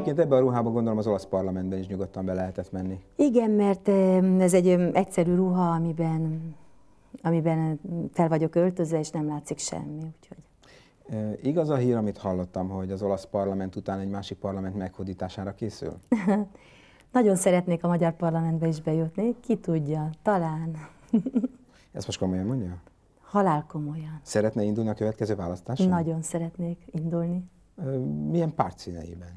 Egyébként ebben a ruhában gondolom az olasz parlamentben is nyugodtan be lehetett menni. Igen, mert ez egy egyszerű ruha, amiben fel vagyok öltözve, és nem látszik semmi. Úgyhogy. Igaz a hír, amit hallottam, hogy az olasz parlament után egy másik parlament meghódítására készül? Nagyon szeretnék a magyar parlamentbe is bejutni, ki tudja, talán. Ezt most komolyan mondja? Halál komolyan. Szeretne indulni a következő választáson? Nagyon szeretnék indulni. Milyen pártszíneiben?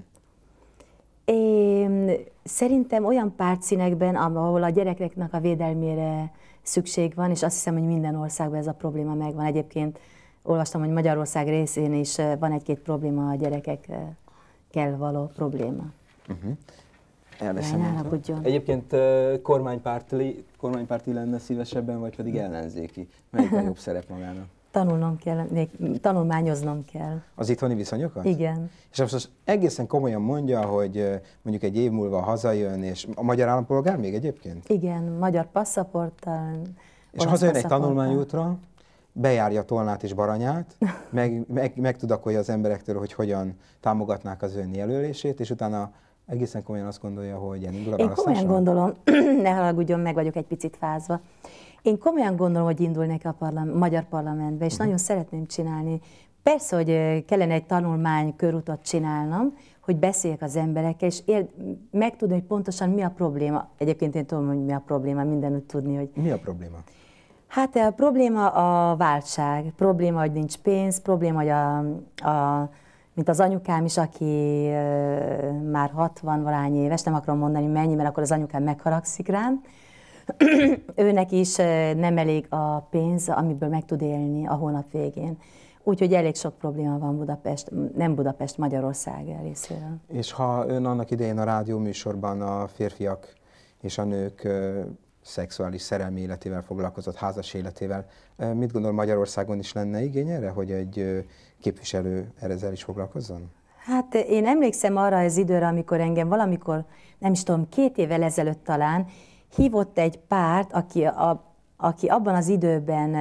Én szerintem olyan pártszínekben, ahol a gyerekeknek a védelmére szükség van, és azt hiszem, hogy minden országban ez a probléma megvan. Egyébként olvastam, hogy Magyarország részén is van egy-két probléma, a gyerekekkel való probléma. Egyébként kormánypárti lenne szívesebben, vagy pedig ellenzéki? Melyik a jobb szerep magának? Tanulnom kell, tanulmányoznom kell. Az itthoni viszonyokat? Igen. És most egészen komolyan mondja, hogy mondjuk egy év múlva hazajön, és a magyar állampolgár még egyébként? Igen, magyar passzaporttal. És hazajön egy tanulmányútra, bejárja Tolnát és Baranyát, meg tudakolja az emberektől, hogy hogyan támogatnák az ön jelölését, és utána egészen komolyan azt gondolja, hogy elindul a választáson? Én komolyan gondolom, ne haragudjon, meg vagyok egy picit fázva. Én komolyan gondolom, hogy indulnék a magyar parlamentbe, és nagyon szeretném csinálni. Persze, hogy kellene egy tanulmány körutat csinálnom, hogy beszéljek az emberekkel, és megtudni, hogy pontosan mi a probléma. Egyébként én tudom, hogy mi a probléma, mindenütt tudni, hogy... Mi a probléma? Hát a probléma a váltság, probléma, hogy nincs pénz, probléma, hogy mint az anyukám is, aki már 60-valány éves, nem akarom mondani mennyi, mert akkor az anyukám megharagszik rám. Őnek is nem elég a pénz, amiből meg tud élni a hónap végén. Úgyhogy elég sok probléma van nem Magyarország részéről. És ha ön annak idején a rádió műsorban a férfiak és a nők szexuális szerelmi életével foglalkozott, házas életével, mit gondol, Magyarországon is lenne igény erre, hogy egy képviselő ezzel is foglalkozzon? Hát én emlékszem arra az időre, amikor engem valamikor, nem is tudom, 2 évvel ezelőtt talán, hívott egy párt, aki abban az időben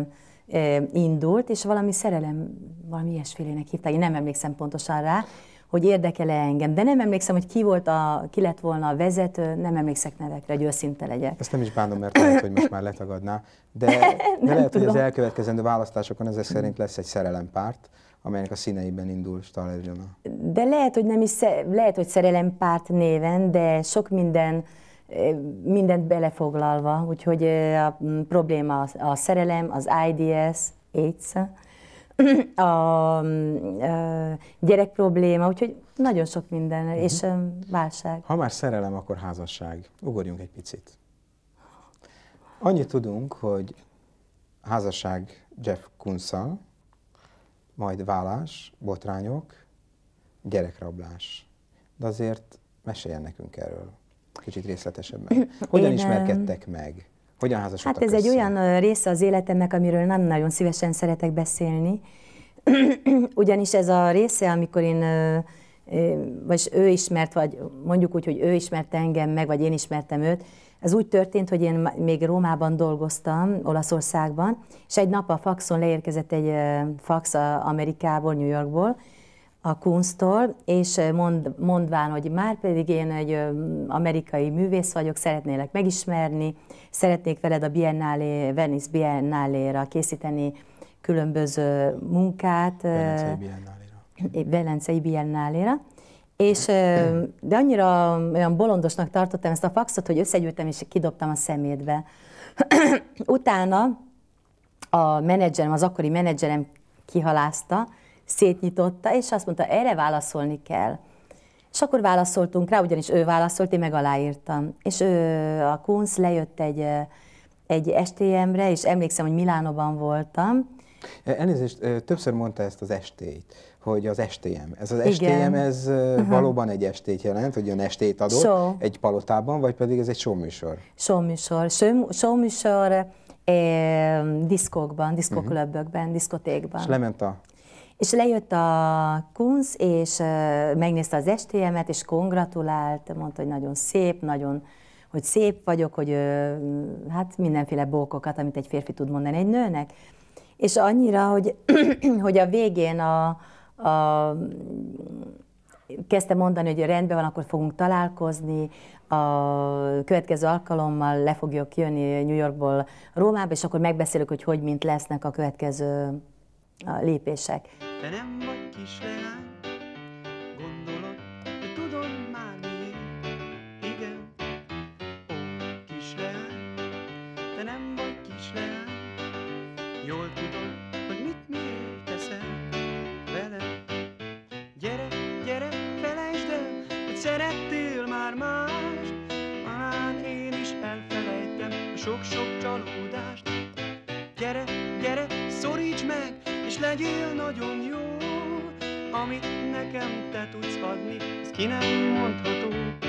indult, és valami valami ilyesfélének hívták, én nem emlékszem pontosan rá, hogy érdekel-e engem, de nem emlékszem, hogy ki lett volna a vezető, nem emlékszek nevekre, hogy őszinte legyek. Ezt nem is bánom, mert lehet, hogy most már letagadná, de lehet, hogy az elkövetkezendő választásokon ezek szerint lesz egy szerelempárt, amelynek a színeiben indul Staller Ilona. De lehet, hogy nem is, lehet, hogy szerelempárt néven, de sok mindent belefoglalva, úgyhogy a probléma a szerelem, az AIDS, a gyerek probléma, úgyhogy nagyon sok minden, és válság. Ha már szerelem, akkor házasság. Ugorjunk egy picit. Annyit tudunk, hogy házasság Jeff Koons-szal, majd vállás, botrányok, gyerekrablás. De azért meséljen nekünk erről kicsit részletesebben. Hogyan ismerkedtek meg? Hogyan házasodtak össze? Hát ez egy olyan része az életemnek, amiről nem nagyon szívesen szeretek beszélni. Ugyanis ez a része, amikor vagy ő ismert, vagy mondjuk úgy, hogy ő ismerte engem meg, vagy én ismertem őt, ez úgy történt, hogy én még Rómában dolgoztam, Olaszországban, és egy nap a faxon leérkezett egy fax Amerikából, New Yorkból, a Koons-tól, és mondván, hogy már pedig én egy amerikai művész vagyok, szeretnélek megismerni, szeretnék veled a Venice Biennáléra készíteni különböző munkát. Velencei Biennáléra. És, de annyira olyan bolondosnak tartottam ezt a faxot, hogy összegyűjtem és kidobtam a szemétbe. Utána a menedzserem, az akkori menedzserem kihalázta, szétnyitotta, és azt mondta, erre válaszolni kell. És akkor válaszoltunk rá, ugyanis ő válaszolt, én meg aláírtam. És a Koons lejött egy STM-re, és emlékszem, hogy Milánóban voltam. Elnézést, többször mondta ezt az estélyt, hogy az STM. Ez az STM, ez valóban egy estélyt jelent, hogy ön estélyt adott egy palotában, vagy pedig ez egy showműsor? Showműsor diszkókban, diszkóklubokban, diszkotékban. És lement És lejött a Koons, és megnézte az STM-et, és kongratulált, mondta, hogy nagyon szép, hogy szép vagyok, hogy hát mindenféle bókokat, amit egy férfi tud mondani egy nőnek. És annyira, hogy a végén kezdte mondani, hogy rendben van, akkor fogunk találkozni, a következő alkalommal le fogjuk jönni New Yorkból Rómába, és akkor megbeszélünk, hogy mint lesznek a következő lépések. Te nem vagy kisleány, gondolod, de tudod már miért. Igen, ó, kisleány, te nem vagy kisleány, jól tudod, hogy mit miért teszel vele. Gyere, gyere, felejtsd el, hogy szerettél már más, talán én is elfelejtem a sok-sok csalódást. Gyere, gyere, szoríts meg, és legyél nagyon jó, amit nekem te tudsz adni, ez ki nem mondható.